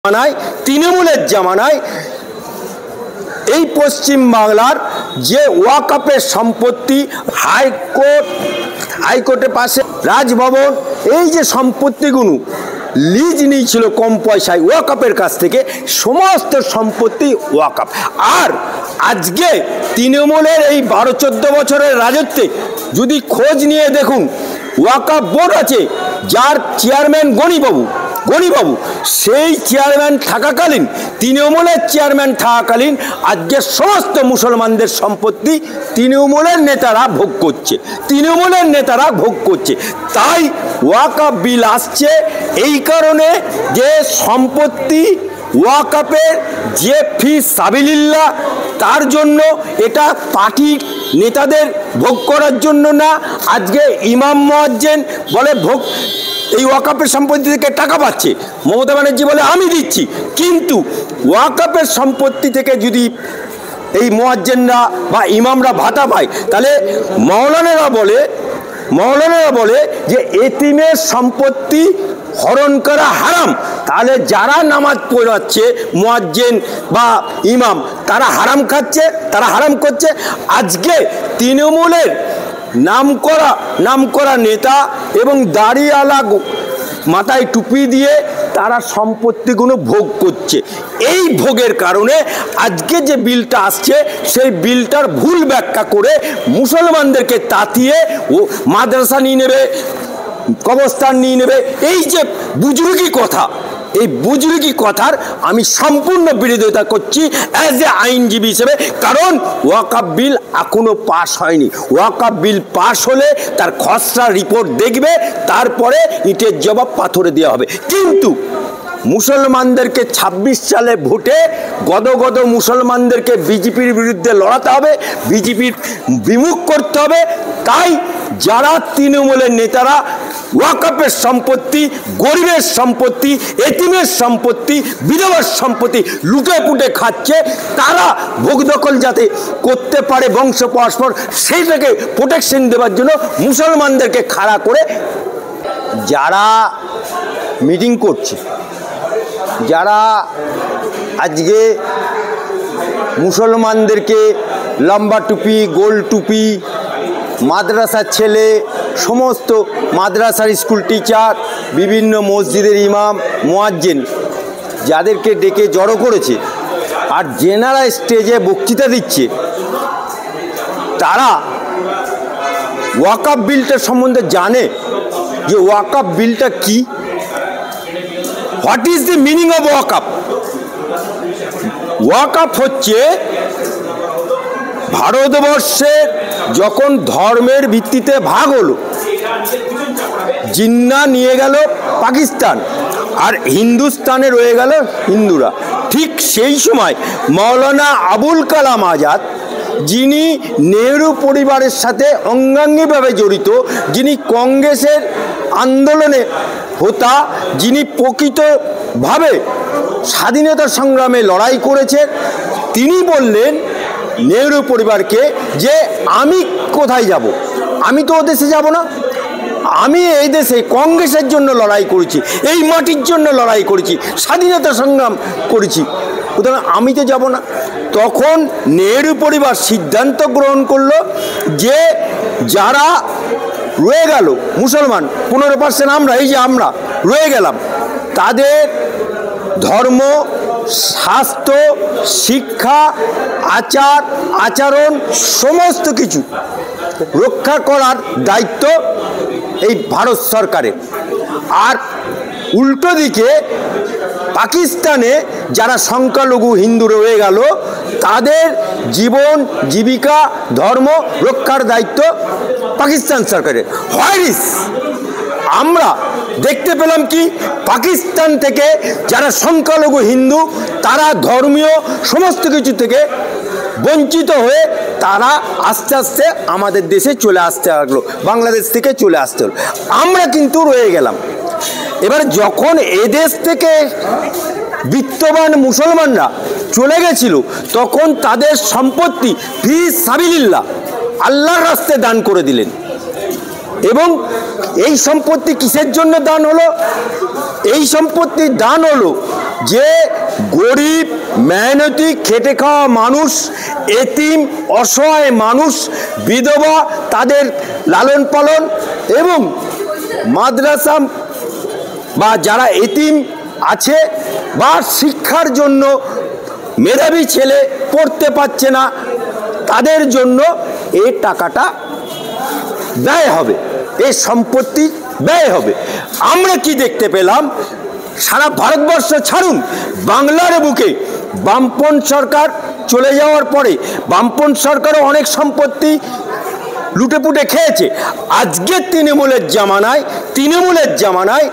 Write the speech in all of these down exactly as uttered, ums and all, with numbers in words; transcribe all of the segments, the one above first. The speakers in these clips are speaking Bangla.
জামানায় তৃণমূলের জামানায় এই পশ্চিম বাংলার যে ওয়াকফের সম্পত্তি হাইকোর্ট হাইকোর্টের পাশে রাজভবন এই যে সম্পত্তিগুলো লিজ নিয়েছিল কম পয়সায় ওয়াকফের কাছ থেকে সমস্ত সম্পত্তি ওয়াকফ। আর আজকে তৃণমূলের এই বারো চোদ্দ বছরের রাজত্বে যদি খোঁজ নিয়ে দেখুন ওয়াকফ বোর্ড আছে যার চেয়ারম্যান গণিবাবু গণিবাবু সেই চেয়ারম্যান থাকাকালীন তৃণমূলের চেয়ারম্যান থাকাকালীন আজকে সমস্ত মুসলমানদের সম্পত্তি তৃণমূলের নেতারা ভোগ করছে তৃণমূলের নেতারা ভোগ করছে তাই ওয়াকফ বিল আসছে এই কারণে যে সম্পত্তি ওয়াকফের যে ফি সাবিলিল্লাহ তার জন্য এটা পার্টি নেতাদের ভোগ করার জন্য না। আজকে ইমাম মুয়াজ্জিন বলে ভোগ এই ওয়াকফের সম্পত্তি থেকে টাকা পাচ্ছে, মমতা ব্যানার্জি বলে আমি দিচ্ছি, কিন্তু ওয়াকফের সম্পত্তি থেকে যদি এই মুয়াজ্জিনরা বা ইমামরা ভাতা পায় তাহলে মাওলানারা বলে মাওলানারা বলে যে এতিমের সম্পত্তি হরণ করা হারাম। তাহলে যারা নামাজ পড়াচ্ছে মুয়াজ্জিন বা ইমাম তারা হারাম খাচ্ছে, তারা হারাম করছে। আজকে তৃণমূলের নাম করা নাম করা নেতা এবং দাড়িওয়ালা মাথায় টুপি দিয়ে তারা সম্পত্তিগুলো ভোগ করছে। এই ভোগের কারণে আজকে যে বিলটা আসছে সেই বিলটার ভুল ব্যাখ্যা করে মুসলমানদেরকে তাতিয়ে ও মাদ্রাসা নিয়ে নেবে, কবরস্থান নিয়ে নেবে, এই যে বুজুর্গি কথা, এই বুজুর্গি কথার আমি সম্পূর্ণ বিরোধিতা করছি অ্যাজ এ আইনজীবী হিসেবে। কারণ ওয়াকফ বিল এখনো পাস হয়নি। ওয়াকফ বিল পাস হলে তার খসড়া রিপোর্ট দেখবে, তারপরে ইটের জবাব পাথরে দেওয়া হবে। কিন্তু মুসলমানদেরকে ছাব্বিশ সালে ভোটে গদগদ মুসলমানদেরকে বিজেপির বিরুদ্ধে লড়াতে হবে, বিজেপির বিমুখ করতে হবে। তাই যারা তৃণমূলের নেতারা ওয়াকফের সম্পত্তি, গরিবের সম্পত্তি, এতিমের সম্পত্তি, বিধবার সম্পত্তি লুটে পুটে খাচ্ছে, তারা ভোগ দখল যাতে করতে পারে বংশ পরস্পর সেইটাকে প্রোটেকশন দেওয়ার জন্য মুসলমানদেরকে খাড়া করে যারা মিটিং করছে, যারা আজকে মুসলমানদেরকে লম্বা টুপি, গোল টুপি, মাদ্রাসার ছেলে, সমস্ত মাদ্রাসার স্কুল টিচার, বিভিন্ন মসজিদের ইমাম মুয়াজ্জিন যাদেরকে ডেকে জড়ো করেছে আর যেনারা স্টেজে বক্তৃতা দিচ্ছে তারা ওয়াকফ বিলটার সম্বন্ধে জানে যে ওয়াকফ বিলটা কি, what is the meaning of ওয়াকফ। ওয়াকফ হচ্ছে ভারতবর্ষের যখন ধর্মের ভিত্তিতে ভাগ হলো, জিন্নাহ নিয়ে গেল পাকিস্তান আর হিন্দুস্তানে রয়ে গেল হিন্দুরা, ঠিক সেই সময় মাওলানা আবুল কালাম আজাদ, যিনি নেহরু পরিবারের সাথে অঙ্গাঙ্গিভাবে জড়িত, যিনি কংগ্রেসের আন্দোলনে হোতা, যিনি প্রকৃতভাবে স্বাধীনতা সংগ্রামে লড়াই করেছেন, তিনি বললেন নেহরু পরিবারকে যে আমি কোথায় যাব, আমি তো ও দেশে যাব না, আমি এই দেশে কংগ্রেসের জন্য লড়াই করেছি, এই মাটির জন্য লড়াই করেছি, স্বাধীনতা সংগ্রাম করেছি, সুতরাং আমি তো যাব না। তখন নেহরু পরিবার সিদ্ধান্ত গ্রহণ করলো যে যারা রয়ে গেল মুসলমান পনেরো পার্সেন্ট আমরা, এই যে আমরা রয়ে গেলাম, তাদের ধর্ম, স্বাস্থ্য, শিক্ষা, আচার আচরণ সমস্ত কিছু রক্ষা করার দায়িত্ব এই ভারত সরকারের। আর উল্টো দিকে পাকিস্তানে যারা সংখ্যালঘু হিন্দু রয়ে গেল তাদের জীবন, জীবিকা, ধর্ম রক্ষার দায়িত্ব পাকিস্তান সরকারের। হোয়াইস আমরা দেখতে পেলাম কি পাকিস্তান থেকে যারা সংখ্যালঘু হিন্দু তারা ধর্মীয় সমস্ত কিছু থেকে বঞ্চিত হয়ে তারা আস্তে আস্তে আমাদের দেশে চলে আসতে লাগলো, বাংলাদেশ থেকে চলে আসতে হলো, আমরা কিন্তু রয়ে গেলাম। এবার যখন এদেশ থেকে বিত্তবান মুসলমানরা চলে গেছিল তখন তাদের সম্পত্তি ফি সাবিলিল্লাহ আল্লাহর রাস্তায় দান করে দিলেন। এবং এই সম্পত্তি কিসের জন্য দান হলো? এই সম্পত্তি দান হলো যে গরিব মেহনতি খেটে খাওয়া মানুষ, এতিম অসহায় মানুষ, বিধবা, তাদের লালন পালন এবং মাদ্রাসা বা যারা এতিম আছে বা শিক্ষার জন্য মেধাবী ছেলে পড়তে পারছে না, তাদের জন্য এই টাকাটা ব্যয় হবে, এই সম্পত্তি ব্যয় হবে। আমরা কি দেখতে পেলাম, সারা ভারতবর্ষ ছাড়ুন, বাংলার বুকে বামপন সরকার চলে যাওয়ার পরে বামপন সরকারও অনেক সম্পত্তি লুটেপুটে খেয়েছে। আজকে তৃণমূলের জামানায় তৃণমূলের জামানায়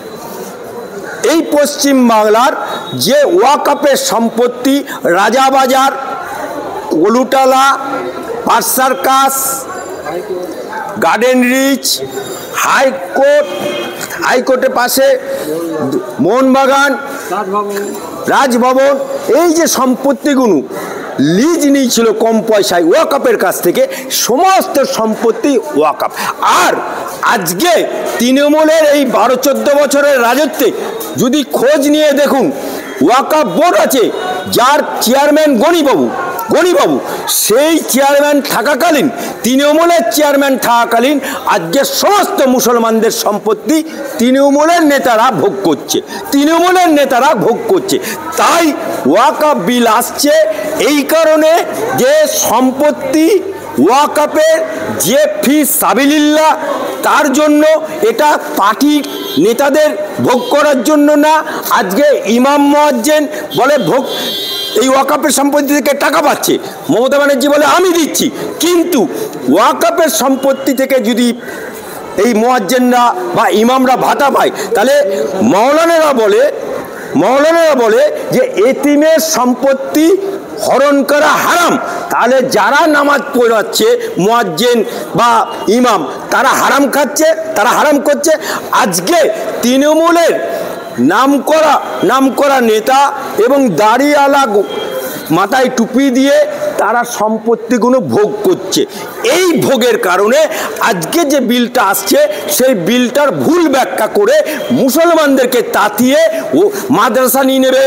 এই পশ্চিম বাংলার যে ওয়াকফের সম্পত্তি, Rajabazar, Colootola, Park Circus, Garden Reach, high court, হাইকোর্টের পাশে মোহনবাগান, রাজভবন, এই যে সম্পত্তিগুলো লিজ নিয়েছিল কম পয়সায় ওয়াকফের কাছ থেকে, সমস্ত সম্পত্তি ওয়াকফ। আর আজকে তৃণমূলের এই বারো চোদ্দ বছরের রাজত্বে যদি খোঁজ নিয়ে দেখুন, ওয়াকফ বোর্ড আছে যার চেয়ারম্যান গণিবাবু গণিবাবু সেই চেয়ারম্যান থাকাকালীন, তৃণমূলের চেয়ারম্যান থাকাকালীন আজকে সমস্ত মুসলমানদের সম্পত্তি তৃণমূলের নেতারা ভোগ করছে তৃণমূলের নেতারা ভোগ করছে তাই ওয়াকফ বিল আসছে এই কারণে যে সম্পত্তি ওয়াকফের যে ফি সাবিলিল্লাহ, তার জন্য, এটা পার্টির নেতাদের ভোগ করার জন্য না। আজকে ইমাম মুয়াজ্জিন বলে ভোগ এই ওয়াকফের সম্পত্তি থেকে টাকা পাচ্ছে, মমতা ব্যানার্জি বলে আমি দিচ্ছি, কিন্তু ওয়াকফের সম্পত্তি থেকে যদি এই মুয়াজ্জিনরা বা ইমামরা ভাতা পায়, তাহলে মাওলানারা বলে মাওলানারা বলে যে এতিমের সম্পত্তি হরণ করা হারাম। তাহলে যারা নামাজ পড়াচ্ছে মুয়াজ্জিন বা ইমাম, তারা হারাম খাচ্ছে, তারা হারাম করছে। আজকে তৃণমূলের নাম করা নাম করা নেতা এবং দাড়িওয়ালা মাথায় টুপি দিয়ে তারা সম্পত্তিগুলো ভোগ করছে। এই ভোগের কারণে আজকে যে বিলটা আসছে, সেই বিলটার ভুল ব্যাখ্যা করে মুসলমানদেরকে তাতিয়ে ও মাদ্রাসা নিয়ে নেবে,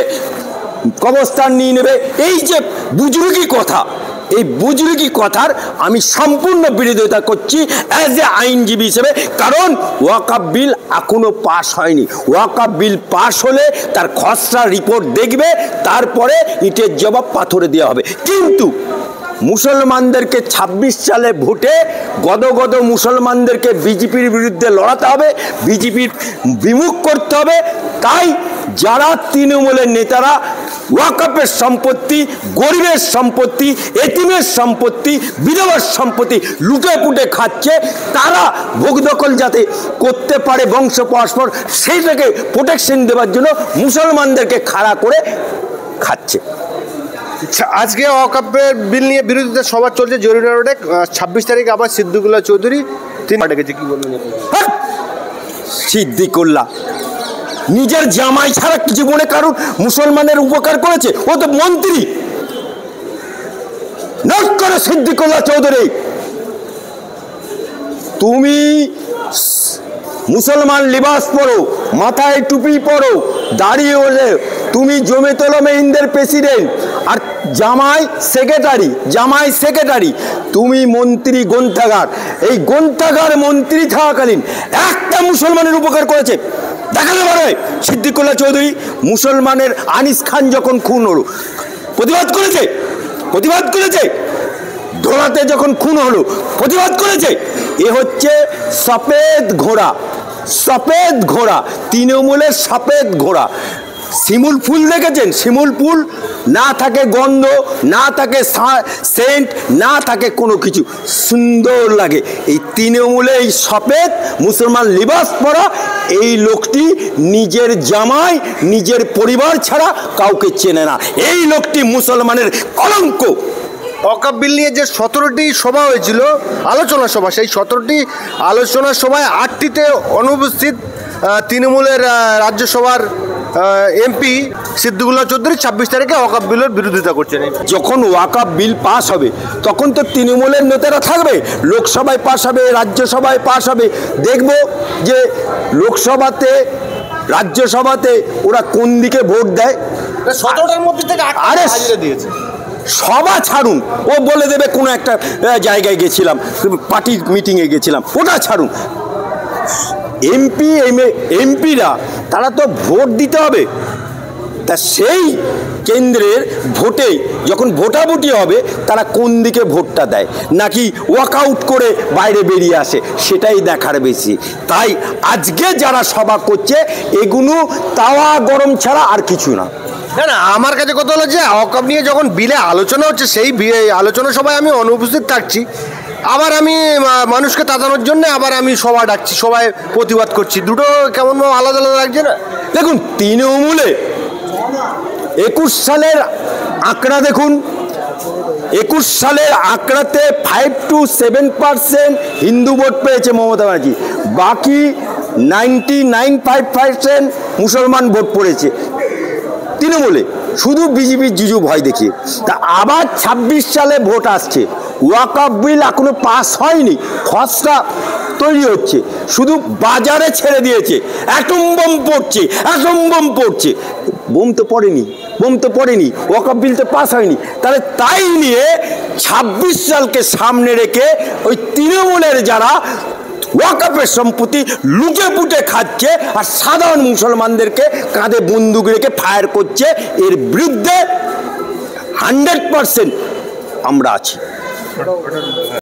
কবরস্থান নিয়ে নেবে, এই যে বুজরুগি কথা, এই বুজরুগি কথার আমি সম্পূর্ণ বিরোধিতা করছি অ্যাজ এ আইনজীবী হিসেবে। কারণ ওয়াকফ বিল এখনো পাস হয়নি। ওয়াকফ বিল পাস হলে তার খসড়া রিপোর্ট দেখবে, তারপরে ইটের জবাব পাথরে দেওয়া হবে। কিন্তু মুসলমানদেরকে ছাব্বিশ সালে ভোটে গদগদ মুসলমানদেরকে বিজেপির বিরুদ্ধে লড়াতে হবে, বিজেপির বিমুখ করতে হবে। তাই যারা তৃণমূলের নেতারা ওয়াকফের সম্পত্তি, গরিবের সম্পত্তি, এতিমের সম্পত্তি, বিধবার সম্পত্তি লুটে পুটে খাচ্ছে, তারা ভোগ দখল যাতে করতে পারে বংশ পরস্পর, সেইটাকে প্রোটেকশন দেওয়ার জন্য মুসলমানদেরকে খাড়া করে খাচ্ছে। আজকে ওয়াকফের বিল নিয়ে বিরোধিতা সভা চলছে জরিনা রোডে। ছাব্বিশ তারিখ আবার সিদ্দিকুল্লাহ চৌধুরী তিনি ডেকেছে, কি বলবেন? সিদ্দিকুল্লাহ নিজের জামাই ছাড়া জীবনে কারণ মুসলমানের উপকার করেছে? ও তো মন্ত্রী। নোট করে সিদ্দিকুল্লাহ চৌধুরী, তুমি মুসলমান লিবাস পরো, মাথায় টুপি পরো, দাঁড়িয়ে হলে তুমি জমিয়তুল হিন্দের প্রেসিডেন্ট, আর জামাই সেক্রেটারি জামাই সেক্রেটারি তুমি মন্ত্রী গ্রন্থাগার। এই গ্রন্থাগার মন্ত্রী থাকাকালীন একটা মুসলমানের উপকার করেছে? দেখাতে পারে সিদ্দিকুল্লাহ চৌধুরী? মুসলমানের আনিস খান যখন খুন হলো প্রতিবাদ করেছে প্রতিবাদ করেছে ধোলাতে যখন খুন হলো প্রতিবাদ করেছে। এ হচ্ছে সফেদ ঘোড়া, সফেদ ঘোড়া, তৃণমূলের সফেদ ঘোড়া। শিমুল ফুল দেখেছেন? শিমুল ফুল না থাকে গন্ধ, না থাকে সেন্ট, না থাকে কোনো কিছু, সুন্দর লাগে। এই তৃণমূলে এই সফেদ মুসলমান লিবাস পরা এই লোকটি নিজের জামাই, নিজের পরিবার ছাড়া কাউকে চেনে না। এই লোকটি মুসলমানের কলঙ্ক। ওয়াকফ বিল নিয়ে যে সতেরোটি সভা হয়েছিল, আলোচনা সভা, সেই সতেরোটি আলোচনা সভায় আটটিতে অনুপস্থিত তৃণমূলের রাজ্যসভার এমপি সিদ্দিকুল্লাহ চৌধুরী ছাব্বিশ তারিখে ওয়াকফ বিলের বিরোধিতা করছেন। যখন ওয়াকফ বিল পাস হবে তখন তো তৃণমূলের নেতারা থাকবে, লোকসভায় পাস হবে, রাজ্যসভায় পাস হবে। দেখব যে লোকসভাতে রাজ্যসভাতে ওরা কোন দিকে ভোট দেয়? সতেরোটার মধ্যে থেকে আরে হাজিরা দিয়েছে। সভা ছাড়ুন, ও বলে দেবে কোনো একটা জায়গায় গেছিলাম, পার্টির মিটিংয়ে গেছিলাম, ওটা ছাড়ুন। এমপি এমপিরা তারা তো ভোট দিতে হবে, তা সেই কেন্দ্রের ভোটে যখন ভোটাভুটি হবে তারা কোন দিকে ভোটটা দেয়, নাকি ওয়াকআউট করে বাইরে বেরিয়ে আসে, সেটাই দেখার বেশি। তাই আজকে যারা সভা করছে এগুলো তাওয়া গরম ছাড়া আর কিছু না। না না, আমার কাছে কথা হলো যে ওয়াকআপ নিয়ে যখন বিলে আলোচনা হচ্ছে, সেই আলোচনা সভায় আমি অনুপস্থিত থাকছি, আবার আমি মানুষকে তাড়ানোর জন্য আবার আমি সভা ডাকছি, সবাই প্রতিবাদ করছি, দুটো কেমন আলাদা আলাদা লাগছে না? দেখুন, তৃণমূলে একুশ সালের আঁকড়া দেখুন, একুশ সালের আঁকড়াতে ফাইভ টু সেভেন পার্সেন্ট হিন্দু ভোট পেয়েছে মমতা ব্যানার্জি, বাকি নাইনটি নাইন ফাইভ পার্সেন্ট মুসলমান ভোট পড়েছে তৃণমূলে, শুধু বিজেপির জুজু ভয় দেখিয়ে। তা আবার ছাব্বিশ সালে ভোট আসছে, ওয়াকআপ বিল এখনো পাস হয়নি, খসড়া তৈরি হচ্ছে, শুধু বাজারে ছেড়ে দিয়েছে, অ্যাটম বোম পড়ছে, অ্যাটম বোম পড়ছে, বোম তো পড়েনি, বোম তো পড়েনি, ওয়াকআপ বিল তো পাস হয়নি। তাহলে তাই নিয়ে ছাব্বিশ সালকে সামনে রেখে ওই তৃণমূলের যারা ওয়াকআপের সম্পত্তি লুটে পুটে খাচ্ছে আর সাধারণ মুসলমানদেরকে কাঁধে বন্দুক রেখে ফায়ার করছে, এর বিরুদ্ধে হান্ড্রেড পার্সেন্ট আমরা আছি।